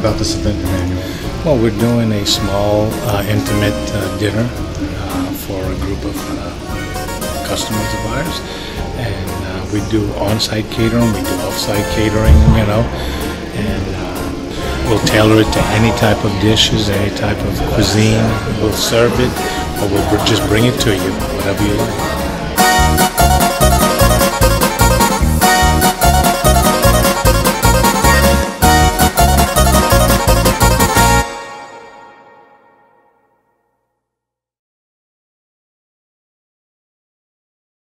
about this event, Emmanuel? Well, we're doing a small, intimate dinner for a group of customers of ours, and we do on-site catering, we do off-site catering, you know, and we'll tailor it to any type of dishes, any type of cuisine. We'll serve it, or we'll just bring it to you, whatever you like.